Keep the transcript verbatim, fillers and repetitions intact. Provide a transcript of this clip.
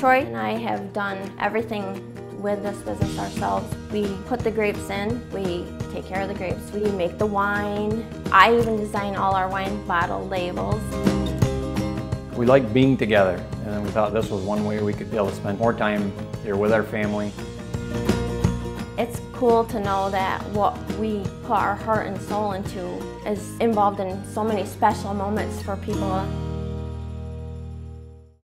Troy and I have done everything with this business ourselves. We put the grapes in, we take care of the grapes, we make the wine. I even design all our wine bottle labels. We like being together, and we thought this was one way we could be able to spend more time here with our family. It's cool to know that what we put our heart and soul into is involved in so many special moments for people.